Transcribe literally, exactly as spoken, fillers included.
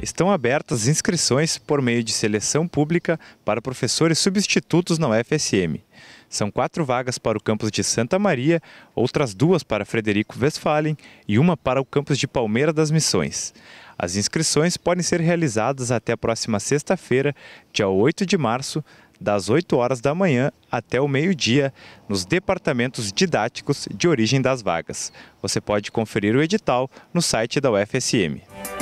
Estão abertas inscrições por meio de seleção pública para professores substitutos na U F S M. São quatro vagas para o campus de Santa Maria, outras duas para Frederico Westphalen e uma para o campus de Palmeira das Missões. As inscrições podem ser realizadas até a próxima sexta-feira, dia oito de março, das oito horas da manhã até o meio-dia, nos departamentos didáticos de origem das vagas. Você pode conferir o edital no site da U F S M.